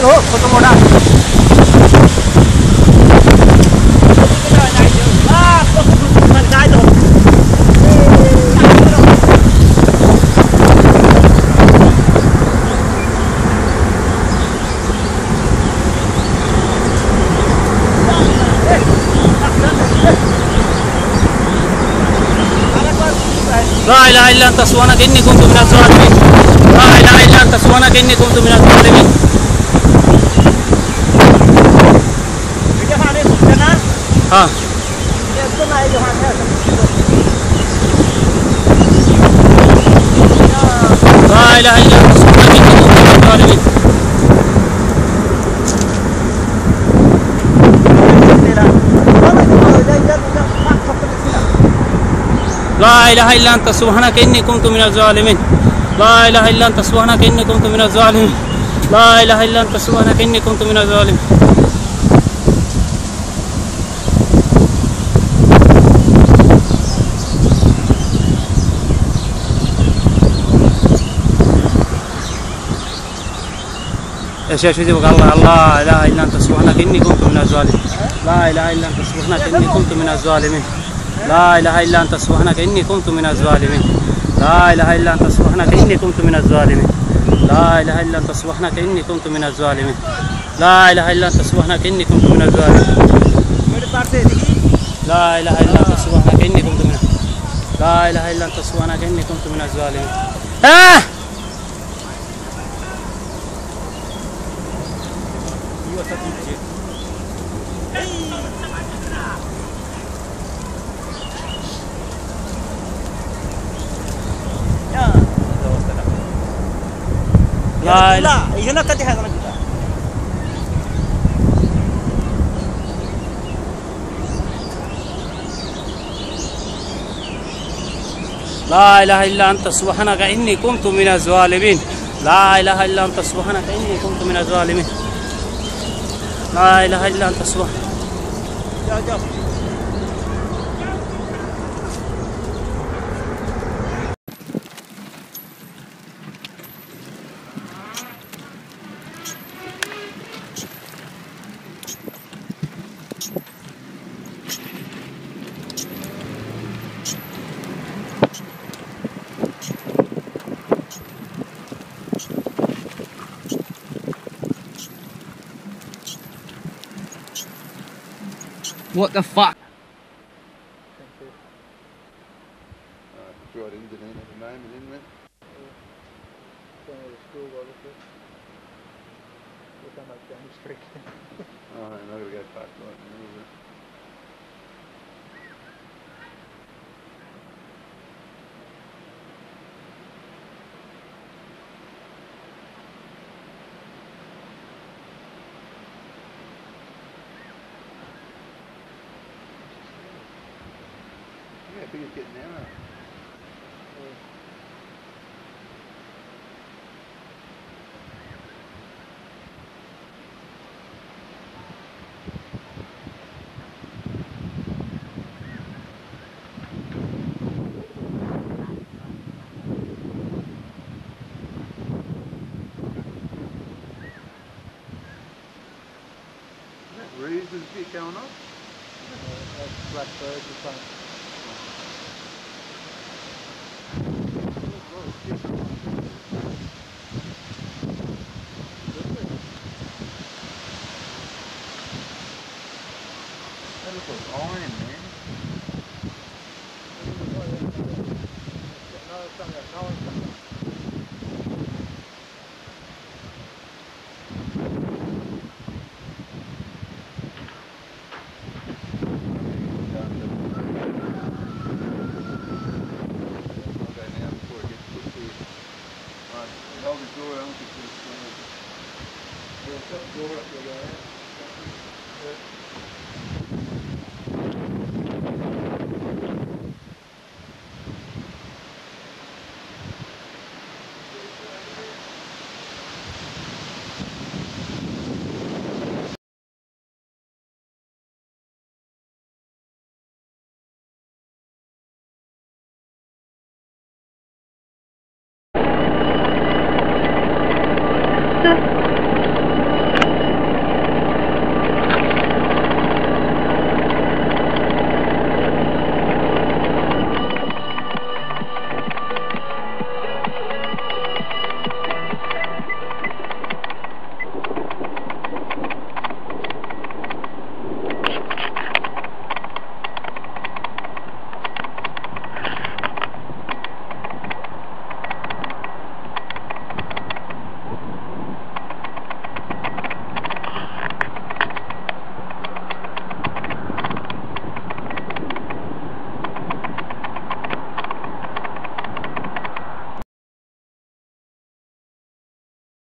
देखो फोटो मोड़ा لا إله إلا أنت سبحانك إني كنت من الظالمين لا إله إلا أنت سبحانك إني كنت من الظالمين ها لا إله إلا أنت سبحانك إني كنت من الظالمين لا إله إلا أنت سبحانك إني كنت من الظالمين لا إله إلا أنت سبحانك إني كنت من الظالمين لا إله إلا أنت سبحانك إني كنت من الظالمين ايش دي بقى الله لا اله الا انت سبحانك اني كنت من الظالمين لا اله الا انت سبحانك اني كنت من الظالمين لا اله الا انت سبحانك اني كنت من الظالمين لا اله الا انت سبحانك اني كنت من الظالمين لا اله الا انت سبحانك اني كنت من الظالمين لا اله الا انت سبحانك اني كنت من الظالمين لا اله الا انت سبحانك اني كنت من لا اله الا انت سبحانك اني كنت من الظالمين لا لا هنا كده هذا لا اله الا انت سبحانك اني كنت من الظالمين لا اله الا انت سبحانك اني كنت من الظالمين لا اله الا انت سبحانك What the fuck? Brought in the name of the name and in with. Oh, I'm not gonna get back to it. Yeah, I think it's getting down. Reasons keep going up? That's blackbird or something. That looks like iron, man. Sus